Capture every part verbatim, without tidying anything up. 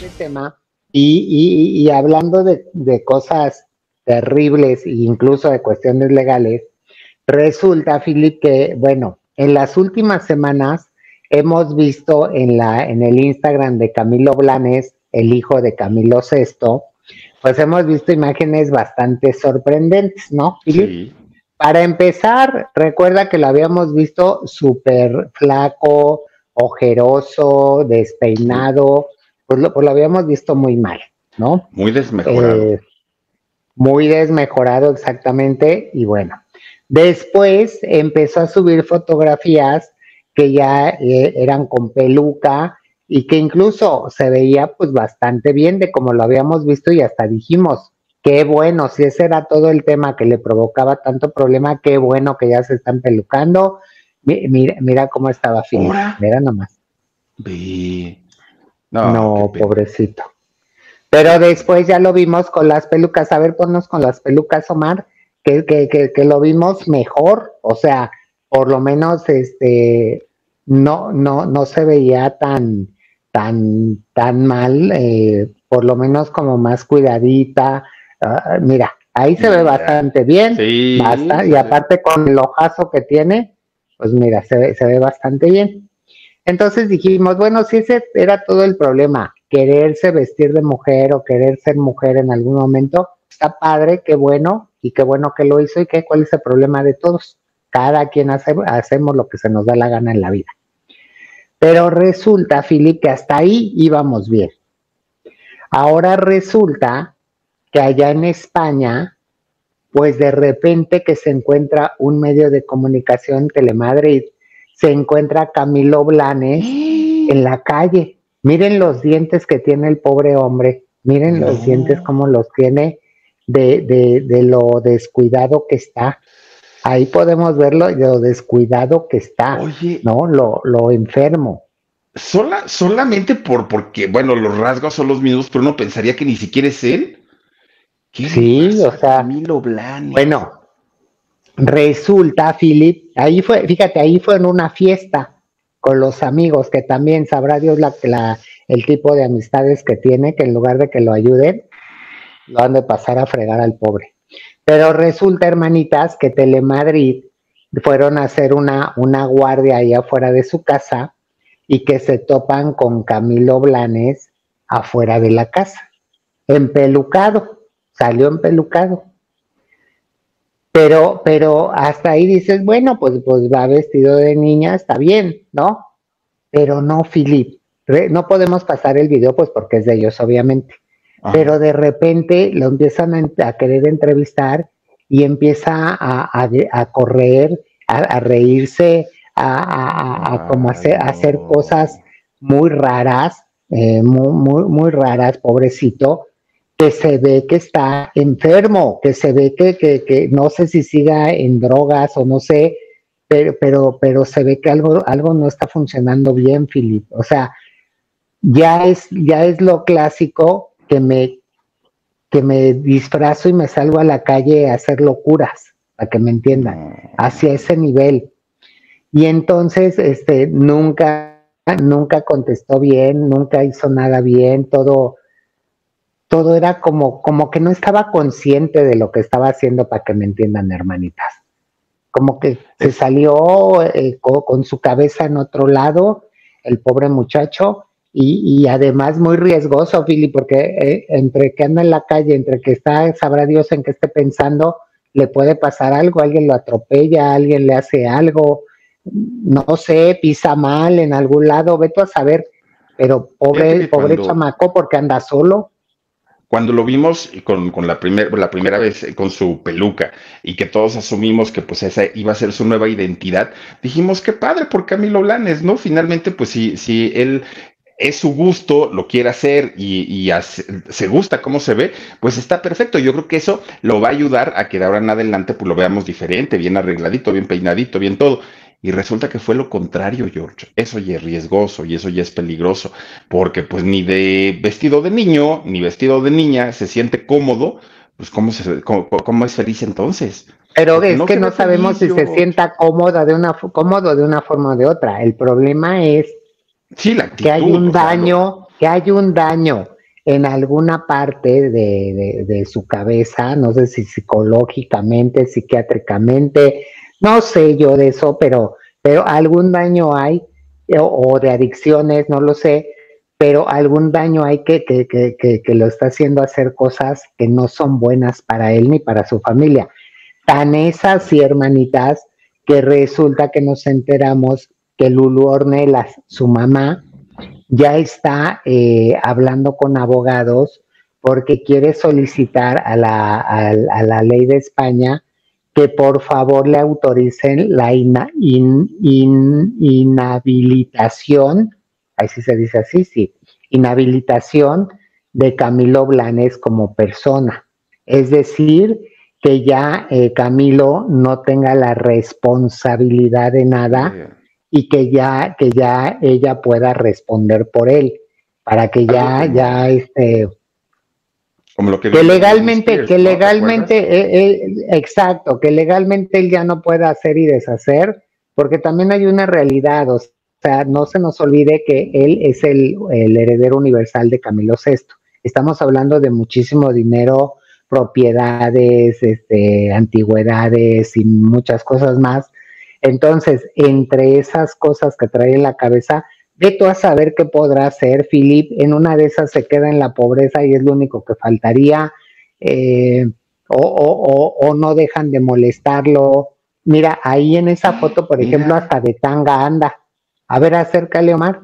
este tema y, y, y hablando de, de cosas terribles e incluso de cuestiones legales, resulta, Philip, que, bueno, en las últimas semanas hemos visto en, la, en el Instagram de Camilo Blanes, el hijo de Camilo Sesto, pues hemos visto imágenes bastante sorprendentes, ¿no, Philip? Sí. Para empezar, recuerda que lo habíamos visto súper flaco, ojeroso, Sí. despeinado, pues lo, pues lo habíamos visto muy mal, ¿no? Muy desmejorado. Eh, muy desmejorado exactamente, y bueno, después empezó a subir fotografías que ya eh, eran con peluca y que incluso se veía pues bastante bien de como lo habíamos visto y hasta dijimos, qué bueno, si ese era todo el tema que le provocaba tanto problema, qué bueno que ya se están pelucando. Mira, mira cómo estaba Philip, Ahora, mira nomás. ve. No, qué No, pena. pobrecito. Qué Pero pena. después ya lo vimos con las pelucas. A ver, ponnos con las pelucas, Omar, que, que, que, que lo vimos mejor. O sea, por lo menos este no, no, no se veía tan, tan, tan mal, eh, por lo menos como más cuidadita. Uh, mira, ahí se ve Mira. bastante bien, Sí, basta, y se ve. aparte con el ojazo que tiene, pues mira, se ve, se ve bastante bien. Entonces dijimos, bueno, si ese era todo el problema, quererse vestir de mujer o querer ser mujer en algún momento, está padre, qué bueno, y qué bueno que lo hizo, y qué, cuál es el problema de todos. Cada quien hace, hacemos lo que se nos da la gana en la vida. Pero resulta, Philip, que hasta ahí íbamos bien. Ahora resulta que allá en España, pues de repente que se encuentra un medio de comunicación, Telemadrid, se encuentra Camilo Blanes en la calle. Miren los dientes que tiene el pobre hombre, miren los dientes No. como los tiene de, de, de lo descuidado que está. Ahí podemos verlo, de lo descuidado que está, Oye, ¿no? Lo, lo enfermo. sola, solamente por, porque, bueno, los rasgos son los mismos, pero uno pensaría que ni siquiera es él. ¿Qué le Sí, pasó o a sea, Camilo Blanes? bueno, resulta, Philip, ahí fue, fíjate, ahí fue en una fiesta con los amigos, que también sabrá Dios la, la, el tipo de amistades que tiene, que en lugar de que lo ayuden, lo han de pasar a fregar al pobre. Pero resulta, hermanitas, que Telemadrid fueron a hacer una, una guardia ahí afuera de su casa y que se topan con Camilo Blanes afuera de la casa, empelucado, salió empelucado. Pero, pero hasta ahí dices, bueno, pues, pues va vestido de niña, está bien, ¿no? Pero no, Philip, no podemos pasar el video, pues porque es de ellos, obviamente. Pero Ajá. de repente lo empiezan a, a querer entrevistar y empieza a, a, a correr, a, a reírse, a, a, a como Ay, hacer, a hacer cosas no. muy raras, eh, muy, muy, muy raras, pobrecito, que se ve que está enfermo, que se ve que, que, que no sé si siga en drogas o no sé, pero, pero, pero se ve que algo, algo no está funcionando bien, Philip. O sea, ya es, ya es lo clásico que me, que me disfrazo y me salgo a la calle a hacer locuras, para que me entiendan, No. hacia ese nivel. Y entonces, este, nunca, nunca contestó bien, nunca hizo nada bien, todo, todo era como, como que no estaba consciente de lo que estaba haciendo, para que me entiendan, hermanitas. Como que se Es, salió eh, con, con, su cabeza en otro lado, el pobre muchacho, y, y además muy riesgoso, Philly, porque eh, entre que anda en la calle, entre que está, sabrá Dios en qué esté pensando, le puede pasar algo, alguien lo atropella, alguien le hace algo, no sé, pisa mal en algún lado, ve tú a saber, pero fíjate pobre, que pobre cuando, chamaco, porque anda solo. cuando lo vimos con, con la, primer, la primera vez eh, con su peluca y que todos asumimos que pues esa iba a ser su nueva identidad, dijimos qué padre por Camilo Blanes, ¿no? Finalmente, pues si, si él es su gusto, lo quiere hacer y, y hace, se gusta cómo se ve, pues está perfecto. Yo creo que eso lo va a ayudar a que de ahora en adelante pues lo veamos diferente, bien arregladito, bien peinadito, bien todo. Y resulta que fue lo contrario, George. Eso ya es riesgoso y eso ya es peligroso, porque pues ni de vestido de niño, ni vestido de niña se siente cómodo, pues cómo, se, cómo, cómo es feliz entonces. Pero Porque es no que se no ve sabemos feliz, si se George. sienta cómoda de una, cómodo de una forma o de otra. El problema es Sí, la que hay actitud, un o sea, lo, daño, que hay un daño en alguna parte de, de, de su cabeza, no sé si psicológicamente, psiquiátricamente, no sé yo de eso, pero, pero algún daño hay, o, o de adicciones, no lo sé, pero algún daño hay que, que, que, que, que lo está haciendo hacer cosas que no son buenas para él ni para su familia. Tan es así, hermanitas, que resulta que nos enteramos que Lulu Ornelas, su mamá, ya está eh, hablando con abogados porque quiere solicitar a la, a, a la ley de España que por favor le autoricen la ina, in, in, inhabilitación, así se dice así, sí, inhabilitación de Camilo Blanes como persona. Es decir, que ya eh, Camilo no tenga la responsabilidad de nada Eh, y que ya, que ya ella pueda responder por él, para que algo ya, como, ya, este, como lo que que vivió Britney legalmente, que Spears, ¿no? ¿Te legalmente, acuerdas? eh, eh, exacto, que legalmente él ya no pueda hacer y deshacer, porque también hay una realidad, o sea, no se nos olvide que él es el, el heredero universal de Camilo sexto. Estamos hablando de muchísimo dinero, propiedades, este, antigüedades y muchas cosas más. Entonces, entre esas cosas que trae en la cabeza, ve tú a saber qué podrá hacer, Philip. En una de esas se queda en la pobreza y es lo único que faltaría. Eh, o, o, o, o, no dejan de molestarlo. Mira, ahí en esa foto, por ejemplo, Mira, hasta de tanga anda. A ver, acércale, Omar.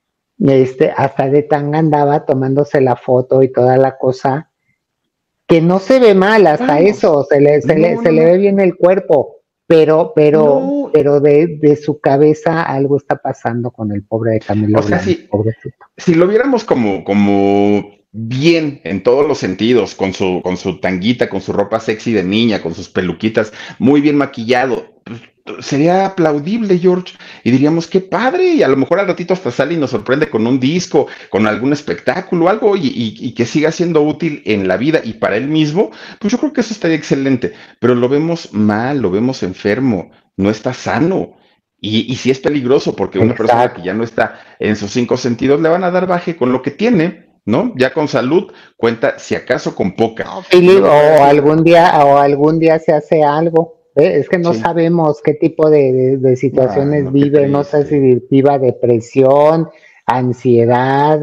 Este, hasta de tanga andaba tomándose la foto y toda la cosa, que no se ve mal, hasta vamos. eso, se le, se le, No, se no, le no. ve bien el cuerpo, pero, pero, No. pero de, de su cabeza algo está pasando con el pobre de O Camilo sea, Blanes, si, pobrecito. si lo viéramos como, como bien en todos los sentidos, con su, con su tanguita, con su ropa sexy de niña, con sus peluquitas, muy bien maquillado, pues, sería aplaudible, George, y diríamos qué padre, y a lo mejor al ratito hasta sale y nos sorprende con un disco, con algún espectáculo, algo, y, y, y que siga siendo útil en la vida y para él mismo, pues yo creo que eso estaría excelente, pero lo vemos mal, lo vemos enfermo, no está sano. Y, y sí es peligroso porque una persona que Exacto. ya no está en sus cinco sentidos le van a dar baje con lo que tiene, ¿no? Ya con salud cuenta, si acaso con poca. No, Y Philip, lo que puede o hacer, algún día, o algún día se hace algo. ¿Eh? Es que no sí, sabemos qué tipo de, de, de ah, situaciones no, qué vive, no sé si triste. viva depresión, ansiedad,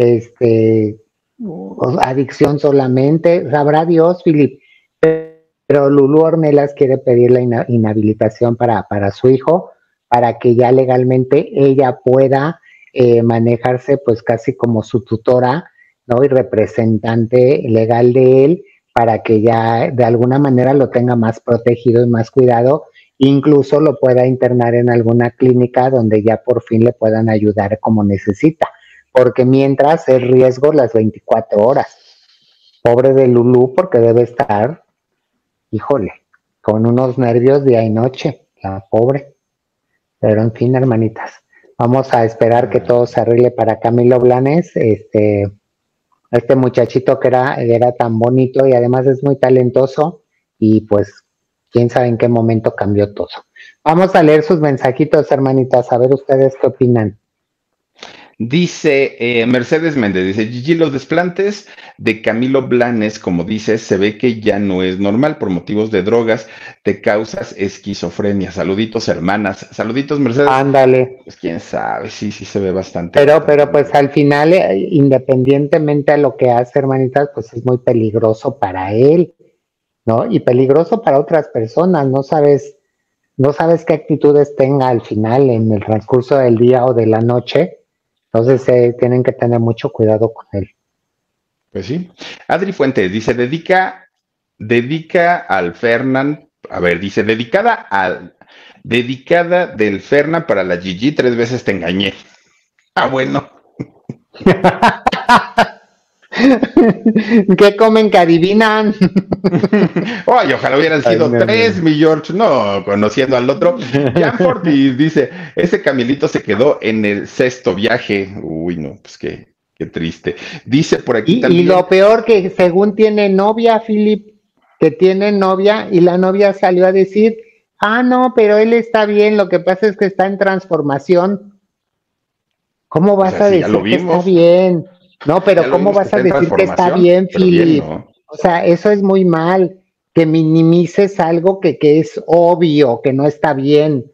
este, o adicción solamente, sabrá Dios, Philip. Pero Lulú Ornelas quiere pedir la ina- inhabilitación para, para su hijo, para que ya legalmente ella pueda eh, manejarse pues casi como su tutora, ¿no? Y representante legal de él, para que ya de alguna manera lo tenga más protegido y más cuidado, incluso lo pueda internar en alguna clínica donde ya por fin le puedan ayudar como necesita, porque mientras es riesgo las veinticuatro horas. Pobre de Lulú, porque debe estar, híjole, con unos nervios día y noche, la pobre. Pero en fin, hermanitas, vamos a esperar que todo Ay, se arregle para Camilo Blanes, este, este muchachito que era, era tan bonito y además es muy talentoso y pues quién sabe en qué momento cambió todo. Vamos a leer sus mensajitos, hermanitas, a ver ustedes qué opinan. dice eh, Mercedes Méndez, dice Gigi, los desplantes de Camilo Blanes, como dices, se ve que ya no es normal por motivos de drogas, te causas esquizofrenia. Saluditos, hermanas. Saluditos, Mercedes. Ándale, Pues quién sabe, sí, sí se ve bastante, pero, bastante pero pues mal. al final, eh, independientemente de lo que hace, hermanitas, pues es muy peligroso para él, ¿no? Y peligroso para otras personas, no sabes, no sabes qué actitudes tenga al final en el transcurso del día o de la noche, entonces eh, tienen que tener mucho cuidado con él. Pues sí. Adri Fuentes dice, dedica, dedica al Fernan, a ver, dice, dedicada al, dedicada del Fernan para la Gigi, tres veces te engañé. Ah, bueno. ¿Qué comen que adivinan? Oye, ojalá hubieran Ay, sido no, tres, no. mi George. No, conociendo al otro. Jan Fortis dice, ese Camilito se quedó en el sexto viaje. Uy, no, pues qué, qué triste. Dice por aquí Y, y también, lo peor que según tiene novia, Philip, que tiene novia y la novia salió a decir, ah, no, pero él está bien, lo que pasa es que está en transformación. ¿Cómo pues vas a así ya lo decir que está vimos. bien? No, Ya pero lo ¿cómo vimos que vas a está en decir que está transformación, bien, pero bien, Philip? ¿no? O sea, eso es muy mal, que minimices algo que, que es obvio, que no está bien,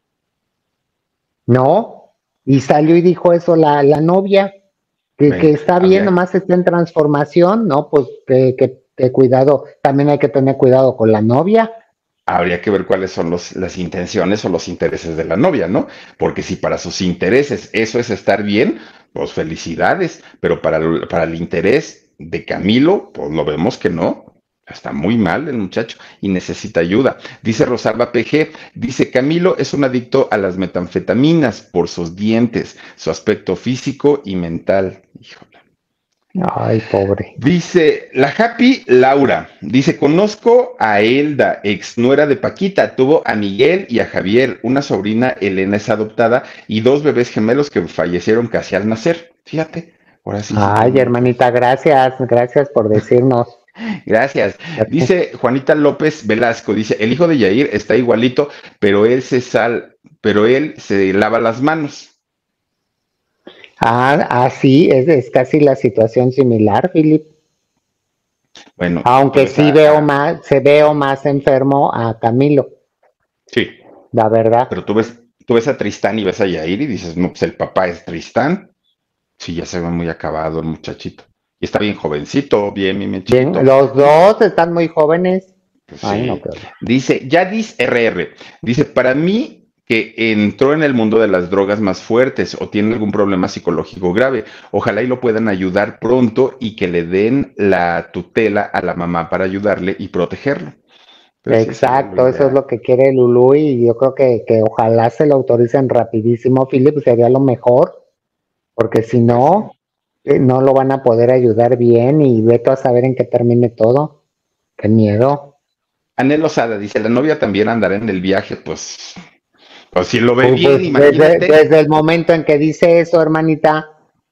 ¿no? Y salió y dijo eso la, la novia, que, que Bueno, está bien, habría, nomás está en transformación, ¿no? Pues que, que, que cuidado, también hay que tener cuidado con la novia. habría que ver cuáles son los, las intenciones o los intereses de la novia, ¿no? Porque si para sus intereses eso es estar bien, pues felicidades, pero para, el- para el interés de Camilo, pues lo vemos que no. Está muy mal el muchacho y necesita ayuda. Dice Rosalba P G, dice Camilo es un adicto a las metanfetaminas por sus dientes, su aspecto físico y mental. Híjole. Ay, pobre. Dice la Happy Laura, dice, conozco a Elda, ex nuera de Paquita, tuvo a Miguel y a Javier, una sobrina, Elena es adoptada y dos bebés gemelos que fallecieron casi al nacer. Fíjate, ahora sí, sí Ay, tiene muchos. hermanita, gracias, gracias por decirnos. Gracias. Dice Juanita López Velasco, dice, el hijo de Yair está igualito, pero él se sal, pero él se lava las manos. Ah, ah, sí, es, es casi la situación similar, Philip. Bueno, tú Aunque ves sí a, veo a- más, se veo más enfermo a Camilo, sí, la verdad. pero tú ves, tú ves a Tristán y ves a Yair y dices, no, pues el papá es Tristán. Sí, ya se ve muy acabado el muchachito. Y está bien jovencito, bien, mi Bien, mechito. los dos están muy jóvenes. Pues Ay, no, sí. qué horror. Dice, Yadis R R. Dice, para mí que entró en el mundo de las drogas más fuertes o tiene algún problema psicológico grave. Ojalá y lo puedan ayudar pronto y que le den la tutela a la mamá para ayudarle y protegerlo. Pues sí, sería lo Exacto, eso es ideal. lo que quiere Lulú y yo creo que, que ojalá se lo autoricen rapidísimo, Philip, sería lo mejor, porque si Pues sí. no, eh, no lo van a poder ayudar bien y veto a saber en qué termine todo. Qué miedo. Anel Osada dice, la novia también andará en el viaje, pues, pues si lo ve Pues, bien, pues desde, imagínate. desde el momento en que dice eso, hermanita,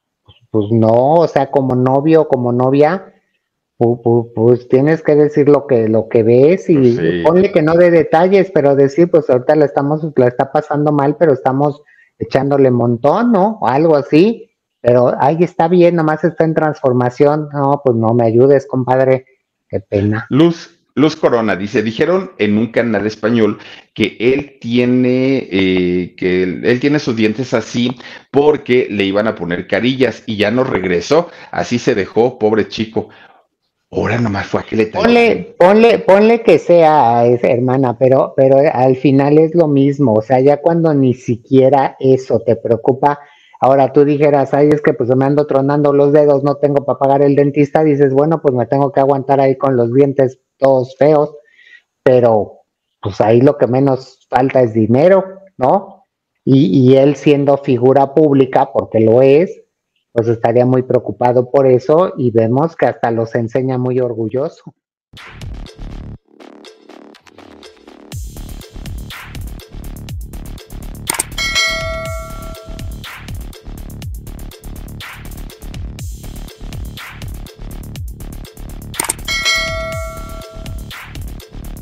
pues no, o sea, como novio, como novia, pu- pu- pues, tienes que decir lo que, lo que ves Pues y sí. ponle que no de detalles, pero decir, pues ahorita la estamos, la está pasando mal, pero estamos echándole montón, ¿no? O algo así, pero ahí está bien, nomás está en transformación, no, pues no me ayudes, compadre, qué pena. Luz, Luz Corona dice, dijeron en un canal español que él tiene, eh, que él, él tiene sus dientes así porque le iban a poner carillas y ya no regresó, así se dejó, pobre chico. Ahora nomás fue a que le tallaron. Ponle, ponle, ponle que sea es- hermana, pero, pero al final es lo mismo, o sea, ya cuando ni siquiera eso te preocupa, ahora tú dijeras, ay, es que pues me ando tronando los dedos, no tengo para pagar el dentista, dices, bueno, pues me tengo que aguantar ahí con los dientes todos feos, pero pues ahí lo que menos falta es dinero, ¿no? Y, y él siendo figura pública, porque lo es, pues estaría muy preocupado por eso y vemos que hasta los enseña muy orgulloso.